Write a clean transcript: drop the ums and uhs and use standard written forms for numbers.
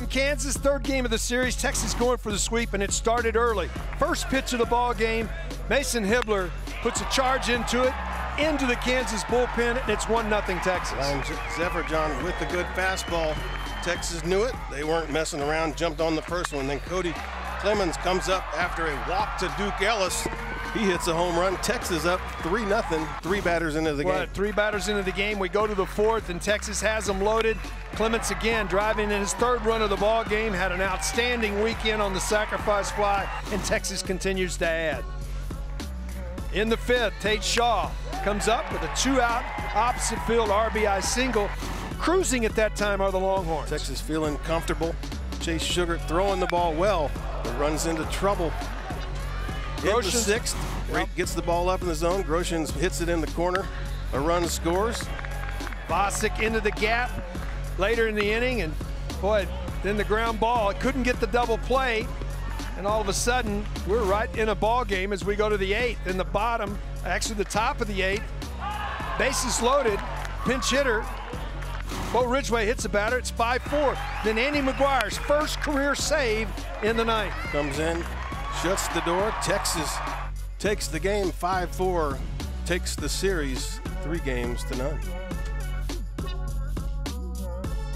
Kansas, third game of the series. Texas going for the sweep, and it started early. First pitch of the ball game, Mason Hibbler puts a charge into the Kansas bullpen, and it's 1-0 Texas. Ryan Zefferjohn with the good fastball. Texas knew it. They weren't messing around, jumped on the first one. Then Cody Clemens comes up after a walk to Duke Ellis. He hits a home run. Texas up 3-0, 3 batters into the game. 3 batters into the game. We go to the fourth, and Texas has them loaded. Clements again driving in his third run of the ball game. Had an outstanding weekend on the sacrifice fly, and Texas continues to add. In the fifth, Tate Shaw comes up with a 2-out opposite field RBI single. Cruising at that time are the Longhorns. Texas feeling comfortable. Chase Sugar throwing the ball well, but runs into trouble. In the sixth, gets the ball up in the zone. Groshans hits it in the corner. A run scores. Bosick into the gap later in the inning, and boy, then the ground ball. It couldn't get the double play, and all of a sudden, we're right in a ball game as we go to the 8th. In the bottom, actually the top of the 8th, bases loaded, pinch hitter. Bo Ridgway hits the batter. It's 5-4. Then Andy McGuire's first career save in the ninth. Comes in, shuts the door. Texas takes the game 5-4, takes the series 3-0.